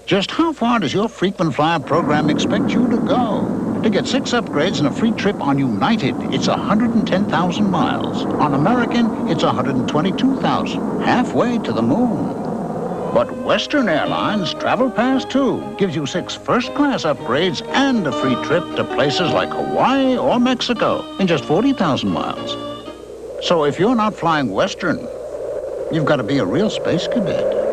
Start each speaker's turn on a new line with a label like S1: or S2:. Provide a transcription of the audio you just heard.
S1: Just how far does your frequent flyer program expect you to go? To get 6 upgrades and a free trip on United, it's 110,000 miles. On American, it's 122,000, halfway to the moon. But Western Airlines Travel Pass 2 gives you 6 first-class upgrades and a free trip to places like Hawaii or Mexico in just 40,000 miles. So if you're not flying Western, you've got to be a real space cadet.